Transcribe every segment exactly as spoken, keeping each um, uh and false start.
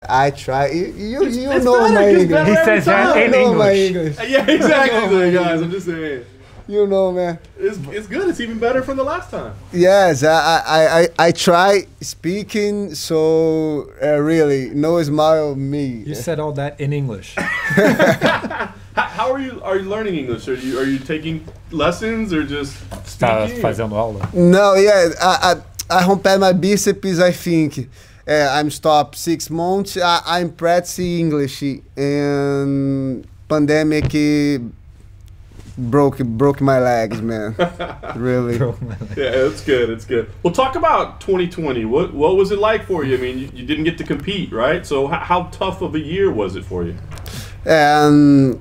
I try. You, you, It's- you it's know better, my it's English. better He every says that time. You in know my English. English. Yeah, exactly, Oh, my guys. God. I'm just saying. You know, man. It's, it's good. It's even better from the last time. Yes, I I, I, I try speaking, so uh, really, no smile me. You said all that in English. How, how are you? Are you learning English? Are you are you taking lessons or just Está speaking? fazendo aula. No, yeah, I, I, I romper my biceps, I think. Uh, I'm stopped six months. I, I'm practicing English, and pandemic broke broke my legs, man. Really. Yeah, it's good. It's good. Well, talk about twenty twenty. What what was it like for you? I mean, you, you didn't get to compete, right? So how, how tough of a year was it for you? And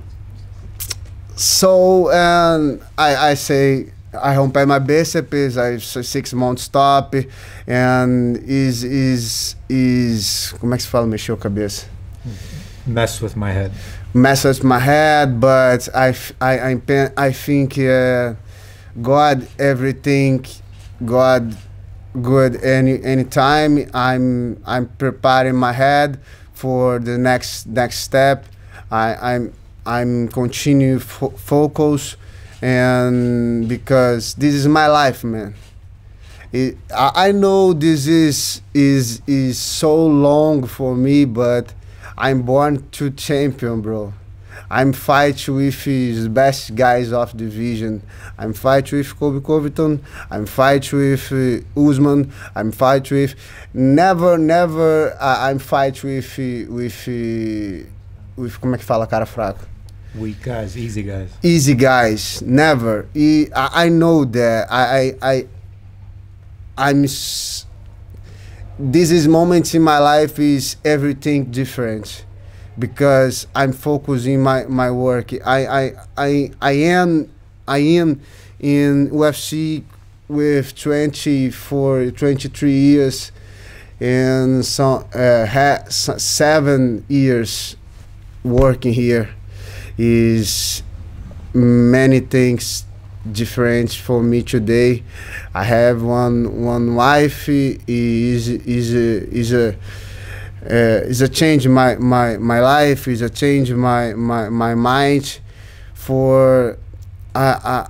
so um, I, I say I romper my biceps. I so six months stop, and is is is como é que se fala mexer a cabeça? Mess with my head. Messes my head, but I f- I I, pe- I think uh, God everything God good any anytime. I'm I'm preparing my head for the next next step. I I'm I'm continue fo- focus, and because this is my life, man. It, I, I know this is is is so long for me, but I'm born to champion, bro. I'm fight with the best guys of the division. I'm fight with Colby Covington. I'm fight with uh, Usman. I'm fight with never, never. Uh, I'm fight with uh, with uh, with como é que fala cara fraco? Weak guys, easy guys. Easy guys, never. E, I, I know that. I I, I I'm. S- this is moments in my life is everything different, because I'm focusing my, my work. I, I I I am I am in U F C with twenty-four, twenty-three years, and some uh, ha- s- seven years working here. Is many things different for me today. I have one one wife. Is is a, is a uh, is a change my my my life. Is a change my my my mind. For I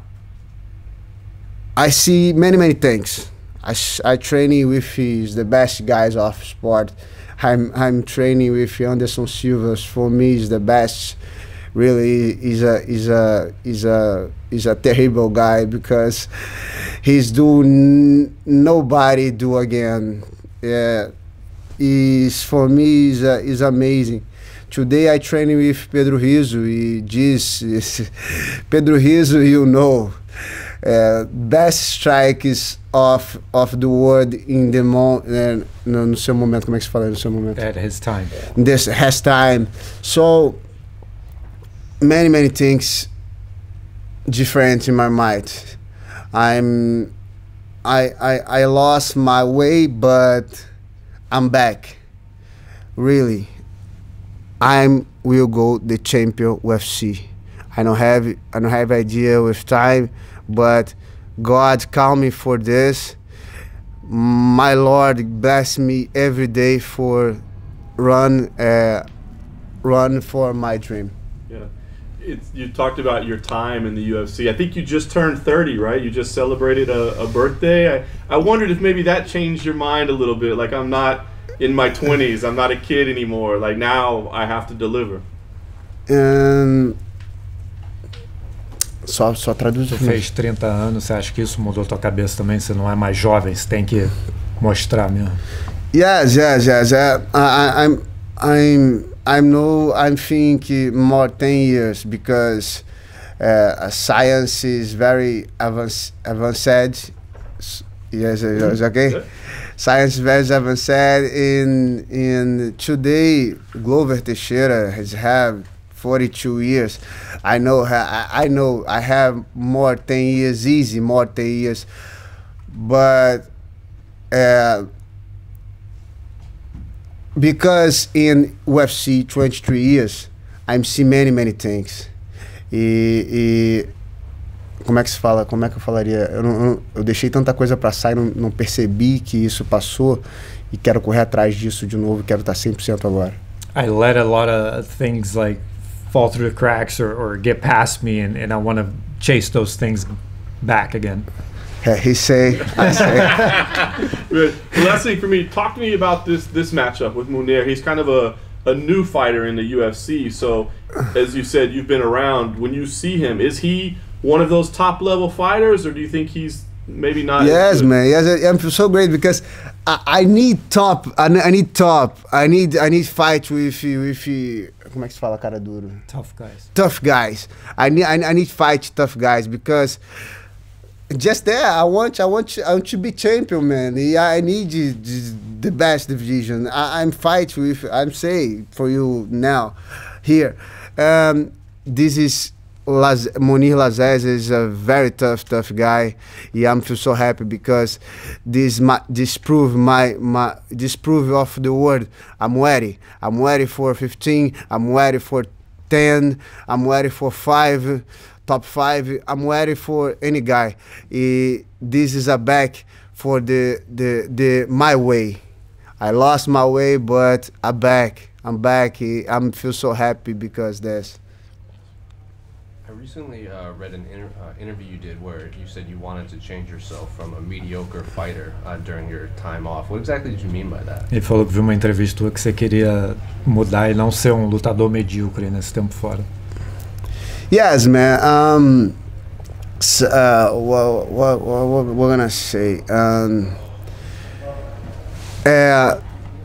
I I see many many things. I s- I training with is the best guys of sport. I'm I'm training with Anderson Silva. For me, is the best. Really is a is a is a is a terrible guy, because he's doing nobody do again. Yeah, is for me is uh, is amazing. Today I training with Pedro Rizzo. He diz Pedro Rizzo, you know, uh, best strikes of of the world in the mo uh, no, no seu momento, como é que se fala no seu momento? At his time. This has time. So many many things different in my mind. I'm I I I lost my way, but I'm back. Really, I'm will go the champion U F C. I don't have I don't have idea with time, but God call me for this. My Lord bless me every day for run uh, run for my dream. Yeah. It's, you talked about your time in the U F C. I think you just turned thirty, right? You just celebrated a, a birthday. I, I wondered if maybe that changed your mind a little bit. Like, I'm not in my twenties. I'm not a kid anymore. Like, now I have to deliver. Um, só, só traduz Você fez trinta anos, você acha que isso mudou tua cabeça também? Você não é mais jovem, você tem que mostrar mesmo. Yes, yes, yes. Uh, I, I'm, I'm, I'm no. I'm thinking more ten years, because uh, science is very advanced. Advanced. Yes, yes, okay. Science is very advanced. In in today, Glover Teixeira has have forty-two years. I know. I, I know. I have more ten years easy. More ten years, but. Uh, Because in U F C twenty-three years, I'm seeing many, many things. E, e como é que se fala? Como é que eu falaria? Eu, não, eu, eu deixei tanta coisa passar e não, não percebi que isso passou, e quero correr atrás disso de novo, quero estar cem por cento agora. I let a lot of things like fall through the cracks or, or get past me, and, and I want to chase those things back again. Yeah, he say, I say. Good. The last thing for me, talk to me about this this matchup with Mounir. He's kind of a, a new fighter in the U F C. So, as you said, you've been around. When you see him, is he one of those top level fighters, or do you think he's maybe not? Yes, man. Yes, I'm so great because I, I need top. I, I need top. I need I need fight with with. Como é que se fala, cara duro? Tough guys. Tough guys. I need I, I need fight tough guys because. Just there, I want, I want, I want to be champion, man. Yeah, I need the, the best division. I, I'm fight with. I'm saying for you now, here. Um, this is Laz Mounir Lazzez is a very tough, tough guy. Yeah, I'm feel so happy because this my this prove my my this prove of the word. I'm ready. I'm ready for fifteen. I'm ready for ten. I'm ready for five. Top five, I'm ready for any guy. Uh, this is a back for the the the my way. I lost my way, but I'm back. I'm back. I feel so happy because this. I recently uh, read an inter uh, interview you did where you said you wanted to change yourself from a mediocre fighter uh, during your time off. What exactly did you mean by that? Ele falou que viu uma entrevista tua que você queria mudar e não ser um lutador medíocre nesse tempo fora. Yes, man. Um, so, uh, what, what, what, what we're gonna say? Um, uh,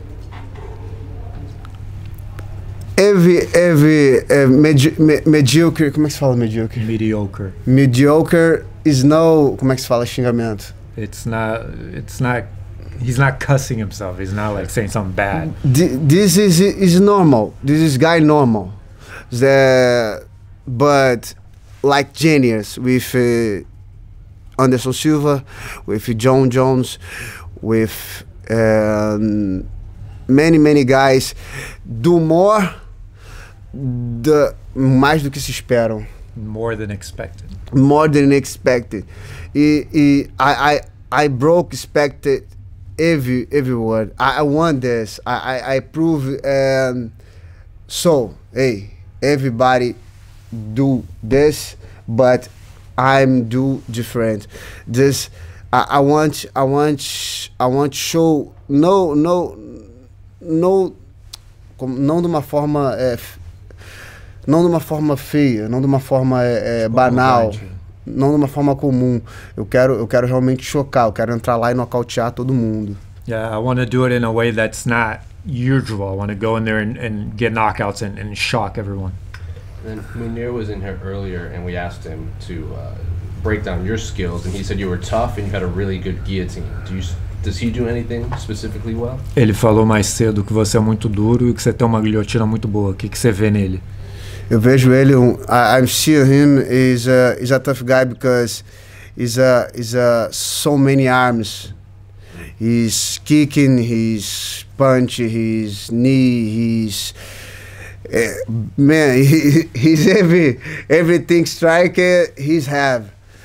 every every uh, medi me mediocre. Como é que se fala mediocre? Mediocre. Mediocre is no. Como é que se fala xingamento? It's not. It's not. He's not cussing himself. He's not like saying something bad. This is is normal. This is guy normal. The but like genius with uh, Anderson Silva, with John Jones, with um, many many guys do more the mais do que se esperam. More than expected. More than expected. E, e I I I broke expected every every word. I, I want this. I I, I prove. Um, so hey, everybody. Do this, but I'm do different. This I, I want I want I want show no no no não de uma forma é, não de uma forma feia, não de uma forma é, é, banal, não de uma forma comum. Eu quero eu quero realmente chocar. Eu quero entrar lá e nocautear todo mundo. Yeah, I want to do it in a way that's not usual. I want to go in there and, and get knockouts and, and shock everyone. And Mounir was in here earlier, and we asked him to uh, break down your skills, and he said you were tough and you had a really good guillotine. Do you, does he do anything specifically well? Ele falou mais cedo que você é muito duro e que você tem uma guilhotina muito boa. O que que você vê nele? Eu vejo ele. Um, I, I see him is a is a tough guy because he's a is a so many arms. He's kicking, he's punch, he's knee, he's. Uh, man, he, he's every everything striker he's have.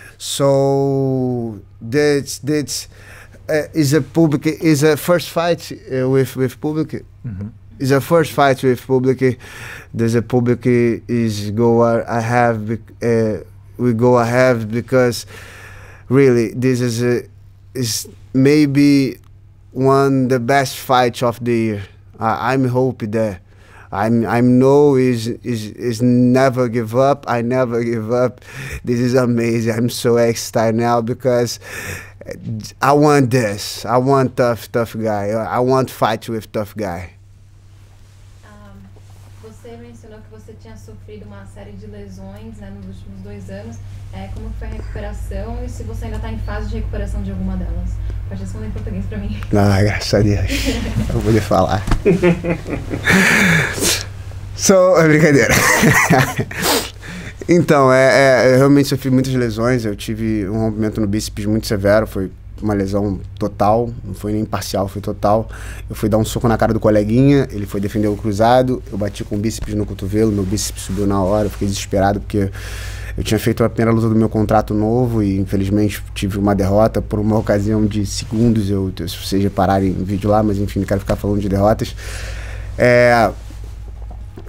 So that's that's uh, is a public is a first fight uh, with with public. Mm-hmm. Is a first fight with public. There's a public is go I have uh, we go ahead because really this is a is maybe one the best fight of the year. I, I'm hoping that. I'm I'm no is is is never give up. I never give up. This is amazing. I'm so excited now because I want this. I want tough tough guy. I want fight with tough guy. Um, você mencionou que você tinha sofrido uma série de lesões, né, nos últimos dois anos. É, como foi a recuperação e se você ainda está em fase de recuperação de alguma delas? Pode responder em português para mim. Ah, graças a Deus. Eu vou lhe falar. So, é brincadeira. Então, é, é, eu realmente sofri muitas lesões. Eu tive um rompimento no bíceps muito severo. Foi uma lesão total, não foi nem parcial, foi total. Eu fui dar um soco na cara do coleguinha, ele foi defender o cruzado, eu bati com o bíceps no cotovelo, meu bíceps subiu na hora, eu fiquei desesperado porque eu tinha feito a primeira luta do meu contrato novo e infelizmente tive uma derrota por uma ocasião de segundos. Eu, se vocês repararem no vídeo lá, mas enfim, não quero ficar falando de derrotas. É,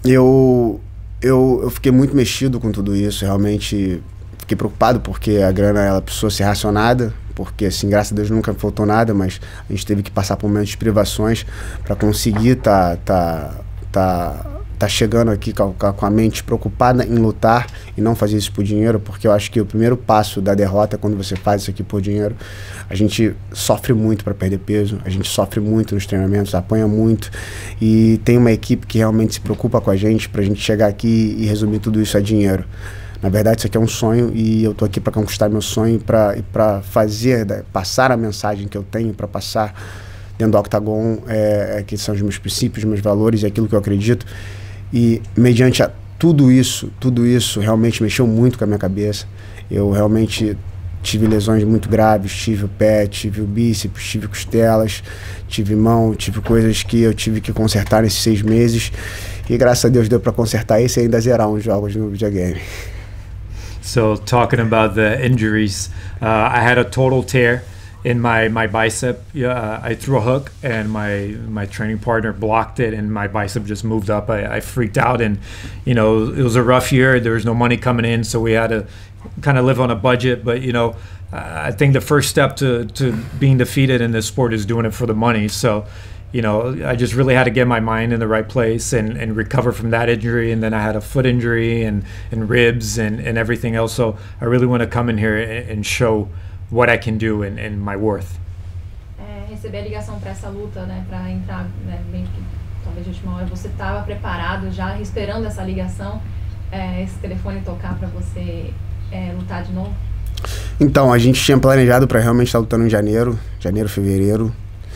Eu, eu, eu fiquei muito mexido com tudo isso, realmente fiquei preocupado porque a grana ela precisou ser racionada, porque assim, graças a Deus nunca faltou nada, mas a gente teve que passar por momentos de privações para conseguir tá, tá, tá, tá chegando aqui com a, com a mente preocupada em lutar e não fazer isso por dinheiro, porque eu acho que o primeiro passo da derrota é quando você faz isso aqui por dinheiro. A gente sofre muito para perder peso, a gente sofre muito nos treinamentos, apanha muito e tem uma equipe que realmente se preocupa com a gente para a gente chegar aqui e resumir tudo isso a dinheiro. Na verdade, isso aqui é um sonho e eu tô aqui para conquistar meu sonho, para para fazer, passar a mensagem que eu tenho para passar dentro do Octagon, é, que são os meus princípios, os meus valores e aquilo que eu acredito. E mediante a tudo isso, tudo isso realmente mexeu muito com a minha cabeça. Eu realmente tive lesões muito graves, tive o pé, tive o bíceps, tive costelas, tive mão, tive coisas que eu tive que consertar nesses seis meses. E graças a Deus deu para consertar isso e ainda zerar uns jogos no videogame. So talking about the injuries, uh, I had a total tear in my, my bicep. Uh, I threw a hook and my, my training partner blocked it and my bicep just moved up. I, I freaked out and, you know, it was a rough year. There was no money coming in, so we had to kind of live on a budget. But, you know, I think the first step to, to being defeated in this sport is doing it for the money. So, you know, I just really had to get my mind in the right place and, and recover from that injury. And then I had a foot injury and, and ribs and, and everything else. So I really want to come in here and, and show what I can do and, and my worth. É, receber a ligação para essa luta, né, para entrar, né, meio que talvez de última hora, você estava preparado já, esperando essa ligação, é, esse telefone tocar para você é, lutar de novo? Então, a gente tinha planejado para realmente estar lutando em janeiro, janeiro, fevereiro.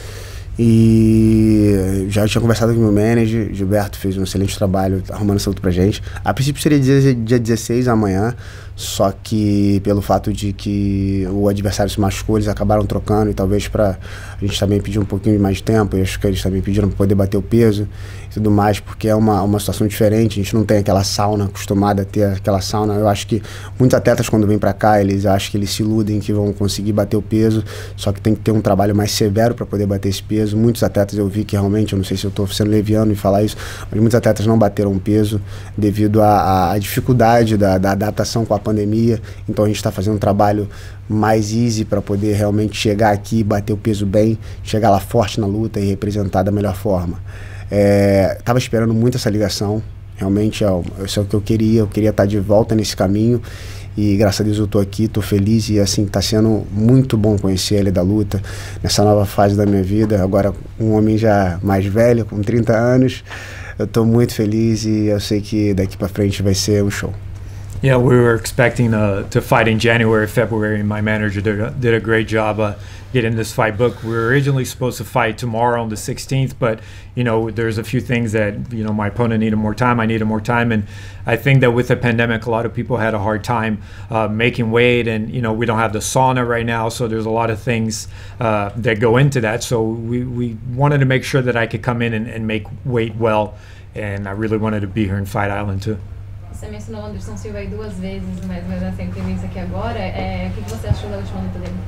E já tinha conversado com o meu manager, Gilberto fez um excelente trabalho arrumando essa luta pra gente. A princípio seria dia, dia dezesseis, amanhã, só que pelo fato de que o adversário se machucou, eles acabaram trocando e talvez pra a gente também pedir um pouquinho mais de tempo, e acho que eles também pediram pra poder bater o peso e tudo mais, porque é uma, uma situação diferente, a gente não tem aquela sauna acostumada a ter aquela sauna. Eu acho que muitos atletas quando vêm pra cá, eles acham que eles se iludem que vão conseguir bater o peso, só que tem que ter um trabalho mais severo para poder bater esse peso. Muitos atletas eu vi que realmente, eu não sei se eu estou sendo leviano em falar isso, mas muitos atletas não bateram peso devido à dificuldade da, da adaptação com a pandemia. Então a gente está fazendo um trabalho mais easy para poder realmente chegar aqui, bater o peso bem, chegar lá forte na luta e representar da melhor forma. É, tava esperando muito essa ligação, realmente é, isso é o que eu queria, eu queria estar de volta nesse caminho. E graças a Deus eu tô aqui, tô feliz e assim, tá sendo muito bom conhecer ele da luta, nessa nova fase da minha vida, agora um homem já mais velho, com trinta anos, eu tô muito feliz e eu sei que daqui pra frente vai ser um show. Yeah, we were expecting uh, to fight in January, February, and my manager did a, did a great job uh, getting this fight booked. We were originally supposed to fight tomorrow on the sixteenth, but, you know, there's a few things that, you know, my opponent needed more time, I needed more time, and I think that with the pandemic, a lot of people had a hard time uh, making weight, and, you know, we don't have the sauna right now, so there's a lot of things uh, that go into that, so we, we wanted to make sure that I could come in and, and make weight well, and I really wanted to be here in Fight Island too. Você mencionou o Anderson Silva aí duas vezes, mas vai dar sempre entrevista aqui agora. É, o que você achou da última luta dele?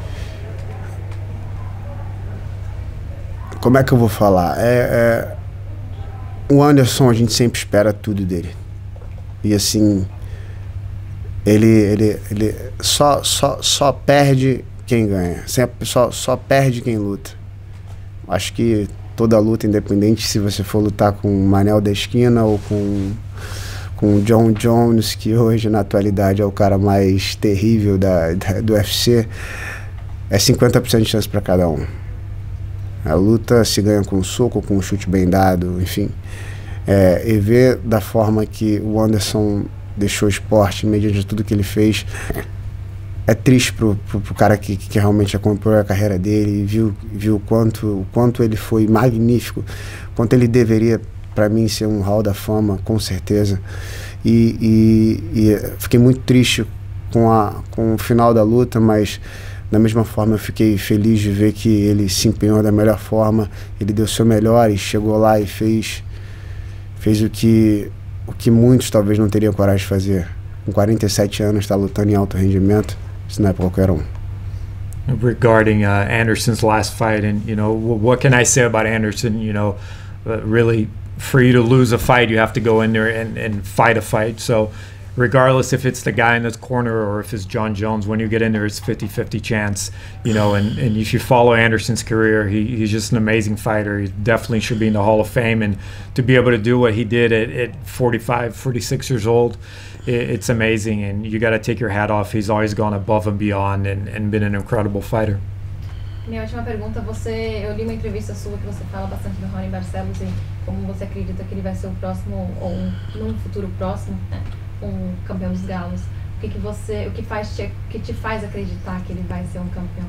Como é que eu vou falar? É, é, o Anderson, a gente sempre espera tudo dele. E assim, ele, ele, ele só, só, só perde quem ganha. Sempre, só, só perde quem luta. Acho que toda luta, independente se você for lutar com o Manel da esquina ou com... com o John Jones, que hoje na atualidade é o cara mais terrível da, da, do U F C, é cinquenta por cento de chance para cada um. A luta se ganha com um soco, com um chute bem dado, enfim. É, e ver da forma que o Anderson deixou o esporte, mediante tudo que ele fez, é triste pro, pro, pro cara que, que realmente acompanhou a carreira dele e viu, viu o quanto, o quanto ele foi magnífico, quanto ele deveria, para mim, ser um hall da fama, com certeza. E, e, e fiquei muito triste com, a, com o final da luta, mas da mesma forma eu fiquei feliz de ver que ele se empenhou da melhor forma, ele deu o seu melhor e chegou lá e fez, fez o, que, o que muitos talvez não teriam coragem de fazer. Com quarenta e sete anos, está lutando em alto rendimento, isso não é para qualquer um. Regarding uh, Anderson's last fight, and, you know, what can I say about Anderson, you know, uh, really for you to lose a fight, you have to go in there and, and fight a fight. So regardless if it's the guy in this corner or if it's John Jones, when you get in there, it's fifty fifty chance, you know, and, and if you follow Anderson's career, he, he's just an amazing fighter. He definitely should be in the Hall of Fame, and to be able to do what he did at, at forty-five, forty-six years old, it, it's amazing, and you got to take your hat off. He's always gone above and beyond and, and been an incredible fighter. Minha última pergunta, você, eu li uma entrevista sua que você fala bastante do Raoni Barcelos e como você acredita que ele vai ser o próximo, ou um, num futuro próximo, né, um campeão dos galos. O que que você, o que faz te, que te faz acreditar que ele vai ser um campeão?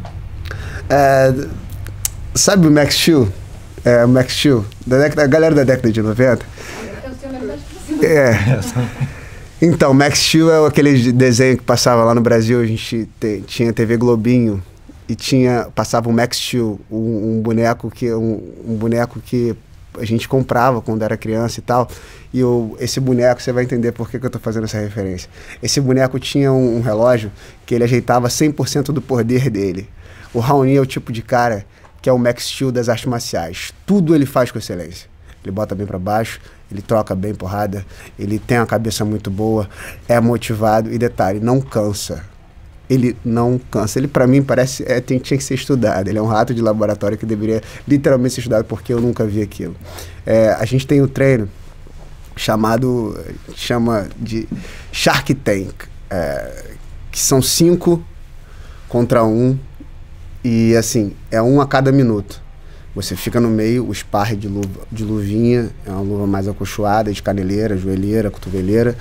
É, sabe o Max Steel? É, o Max Steel, da década, a galera da década de noventa. Eu tenho a verdade que você. É. Então, Max Steel é aquele desenho que passava lá no Brasil. A gente te, tinha T V Globinho e tinha, passava o Max Steel, um, um boneco que um, um boneco que a gente comprava quando era criança e tal. E eu, esse boneco, você vai entender por que, que eu tô fazendo essa referência. Esse boneco tinha um, um relógio que ele ajeitava cem por cento do poder dele. O Raoni é o tipo de cara que é o Max Steel das artes marciais. Tudo ele faz com excelência. Ele bota bem para baixo, ele troca bem porrada, ele tem uma cabeça muito boa, é motivado e, detalhe, não cansa. Ele não cansa. Ele, pra mim, parece... É, tem, tinha que ser estudado. Ele é um rato de laboratório que deveria literalmente ser estudado, porque eu nunca vi aquilo. É, a gente tem o treino chamado... Chama de Shark Tank. É, que são cinco contra um. E, assim, é um a cada minuto. Você fica no meio, o sparring de, luva, de luvinha. É uma luva mais acolchoada, de caneleira, joelheira, cotoveleira.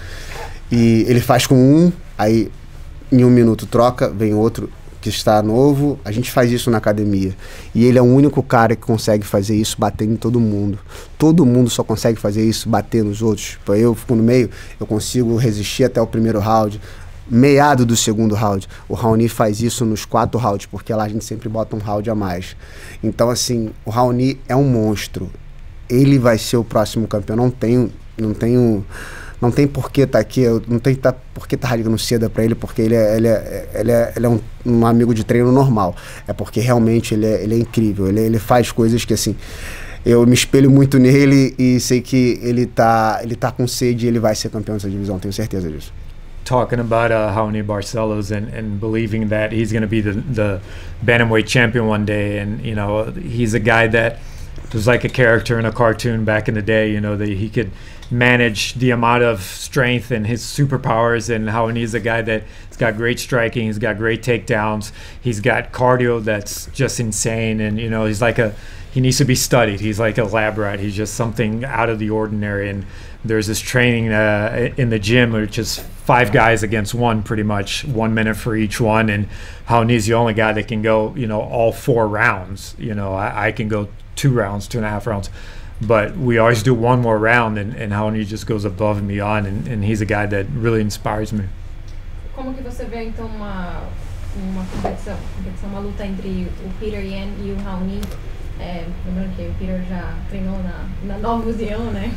E ele faz com um, aí... Em um minuto troca, vem outro que está novo. A gente faz isso na academia. E ele é o único cara que consegue fazer isso batendo em todo mundo. Todo mundo só consegue fazer isso batendo nos outros. Tipo, eu fico no meio, eu consigo resistir até o primeiro round. Meado do segundo round. O Raoni faz isso nos quatro rounds, porque lá a gente sempre bota um round a mais. Então, assim, o Raoni é um monstro. Ele vai ser o próximo campeão. Não tenho... Não tenho Não tem por que estar tá aqui, não tem tá, por que estar tá ligando seda para ele, porque ele é, ele é, ele é, ele é um, um amigo de treino normal. É porque realmente ele é, ele é incrível, ele, ele faz coisas que, assim, eu me espelho muito nele e sei que ele tá, ele tá com sede e ele vai ser campeão dessa divisão, tenho certeza disso. Talking about uh, Raoni Barcelos and, and believing that he's going to be the, the bantamweight champion one day, and, you know, he's a guy that was like a character in a cartoon back in the day, you know, that he could manage the amount of strength and his superpowers, and how he's a guy that he's got great striking, he's got great takedowns, he's got cardio that's just insane, and, you know, he's like a he needs to be studied. He's like a lab rat. He's just something out of the ordinary. And there's this training uh, in the gym, which is five guys against one, pretty much one minute for each one, and Raoni's the only guy that can go, you know, all four rounds. You know, I, I can go two rounds, two and a half rounds. But we always do one more round, and, and Raoni just goes above and beyond, and, and he's a guy that really inspires me. Como que você vê, então, uma, uma competição, competição, uma luta entre o Peter Yan e o Raoni? É, lembrando que o Peter já treinou na, na Nova União, né?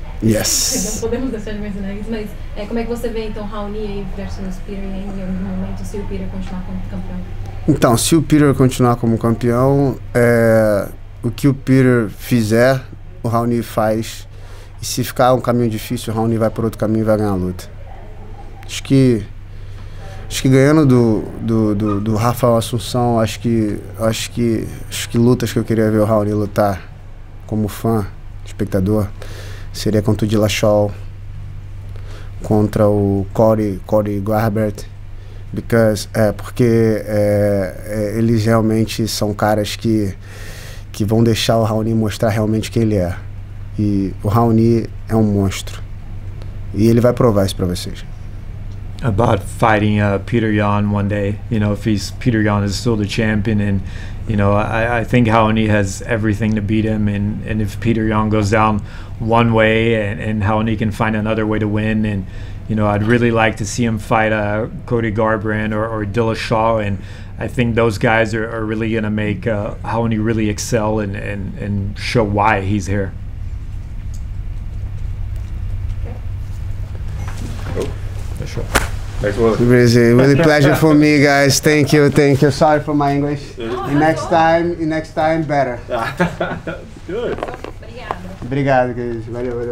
Yes. Não podemos deixar de mencionar isso, mas é, como é que você vê, então, Raoni versus Peter Yan em algum momento, se o Peter continuar como campeão? Então, se o Peter continuar como campeão, é, o que o Peter fizer, o Raoni faz, e se ficar um caminho difícil, o Raoni vai por outro caminho e vai ganhar a luta. Acho que acho que ganhando do, do, do, do Rafael Assunção, acho que acho que acho que lutas que eu queria ver o Raoni lutar como fã, espectador, seria contra o Dillashaw, contra o Cody Cody Garbrandt, because é porque é, é, eles realmente são caras que que vão deixar o Raoni mostrar realmente quem ele é. E o Raoni é um monstro. E ele vai provar isso para vocês. About fighting uh, Peter Yan one day, you know, if he's Peter Yan is still the champion, and, you know, I, I think Raoni has everything to beat him, and, and if Peter Yan goes down one way, and, and Raoni can find another way to win, and, you know, I'd really like to see him fight uh, Cody Garbrandt or, or Dillashaw, and I think those guys are, are really going to make uh, Raoni really excel and, and, and show why he's here. Oh. Sure. Thanks, Willie. Really, really pleasure for me, guys. Thank you, thank you. Sorry for my English. And next time, next time better. Good. Obrigada. Obrigado, querido. Valeu, valeu.